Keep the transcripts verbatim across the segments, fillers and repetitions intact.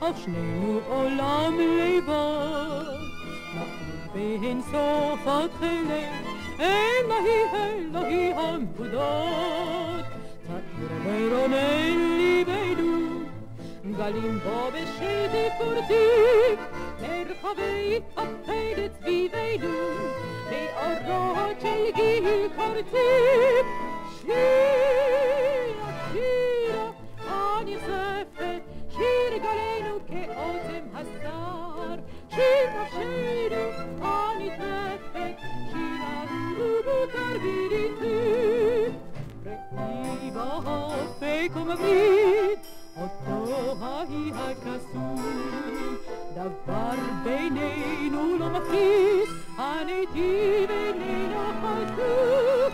אך שנינו עולם לבד. נחליט בהן סוף התכלת, אלוהי אלוהי המבודד. תאיר ורונן ליבנו, גלים בו בשטף פורטיב, מרחבי הפלט סביבנו, מאורות של גיל קורטיב. שירה, שירה, הנרצפת, שיר גלנו כאותם הסתר, שיר נפשנו הנטרפת, שיר המוכר בריתי. ראי באופק ומביט, אותו ההיא הקסום, דבר בינינו לא מפריס, הנתיב איננו חשוף.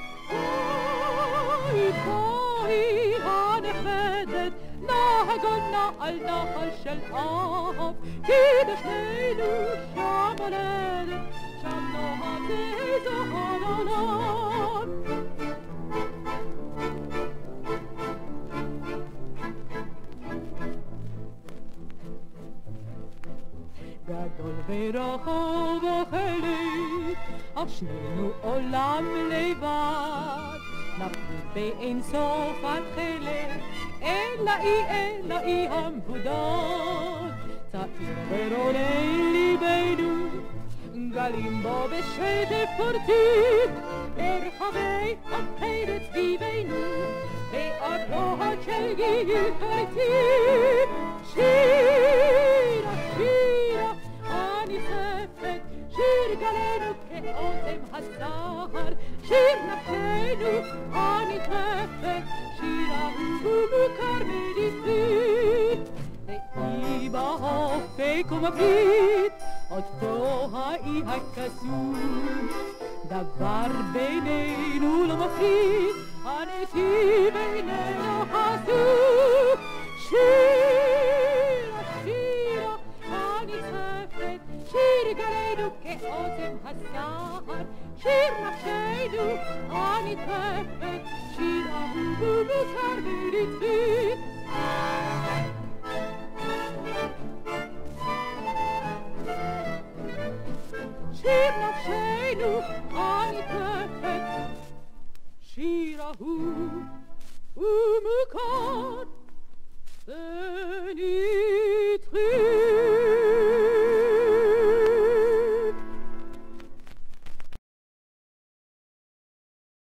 בואי בואי הנחמדת, נהגונה על נחל של אב, כי בשנינו שם מולדת, שם נועד איזו העולם. גדול ורחב החלק, אך שנינו עולם לבד. נפליט באין סוף התכלת, אלוהי אלוהי המבודד. תאיר ורונן ליבנו, גלים בו בשטף פורטיב, מרחבי הפלט סביבנו, מאורות של גיל קורטיב. שירה, שירה, הנרצפת, שיר גלנו כאותם הסתר, שיר נפשנו הנטרפת, שיר המוכר בריתי. ראי באופק ומביט, אותו האי הקסום, דבר בינינו לא מפריד, הנתיב איננו חשוף. שירה, שירה, הנרצפת, שיר גלנו כאותם הסתר, שיר נפשנו הנטרפת, שיר המוכר בריתי.